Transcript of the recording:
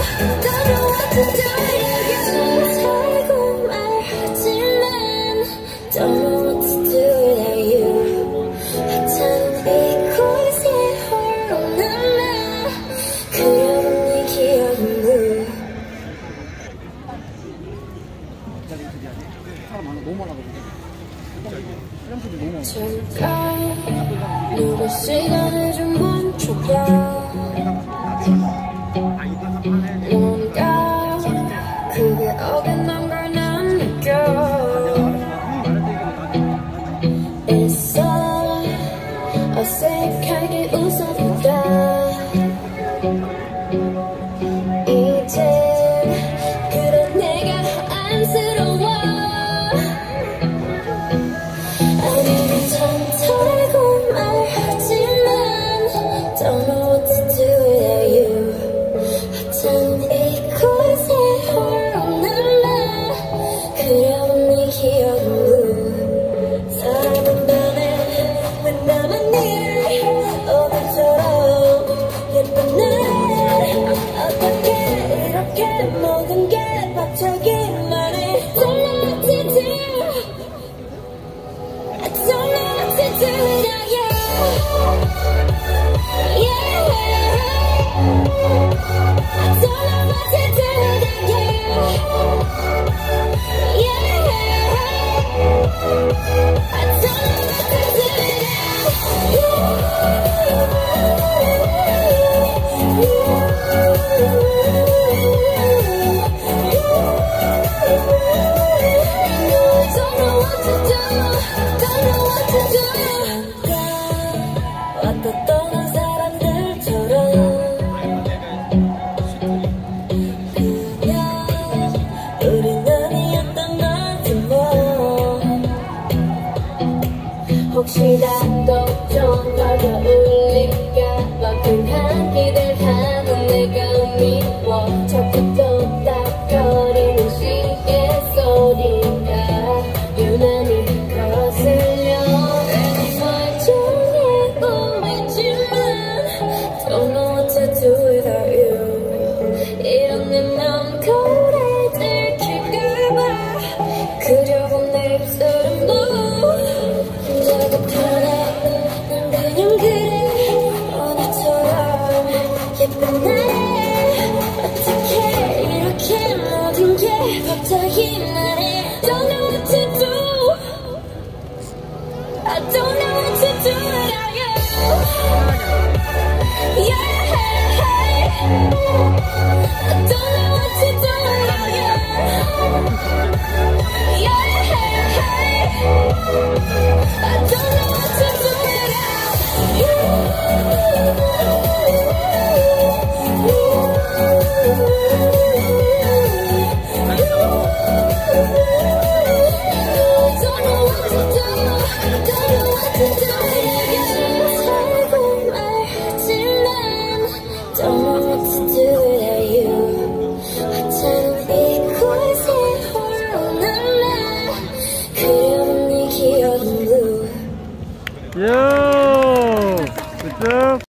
Don't know what to do without you. 살고 말하지만 Don't know what to do without you. 하찮은 이곳에 홀로 남아 그려본 네 기억은 잠깐 누구 시간을 좀 멈춰봐. 뭔가 그게 어긋난 걸 난 느껴. 있어 어색하게 웃어보다 이젠 그런 내가 안쓰러워. 아니면 참다고 말하지만 Don't know what to do without you. 하찮은 이곳에 홀로 남아 그려본 네 기억은 사람 반에 왜 나만 이래 오늘처럼 예쁜 날 어떻게 이렇게 모든 게 벅차기만 해. Don't know what to do. I don't know what to do without you. Yeah. I don't know what to do without you. Yeah. I don't know what to do without you. Don't know what to do. Don't know what to do. 왔다 떠난 사람들처럼 그냥 우린 아니었던 건지 뭐. 혹시라도 좀 다가올릴까봐 끈한 기대하는 내가 미워. 자꾸 또닥거리는 시계 소리가 유난히 거슬려. 멀쩡해 보이지만 Don't know what to do without you. 이런 내 맘 거울에 들킬까봐 그려본 내 입술은 혼자도 편해. 난 그냥 그래 오늘처럼 예쁜 날에 어떻게 이렇게 모든 게 벅차기만 해. Don't know what to do. I don't know what to do without you. Yeah. I don't know what to do without you. Yeah. I don't know what to do without you.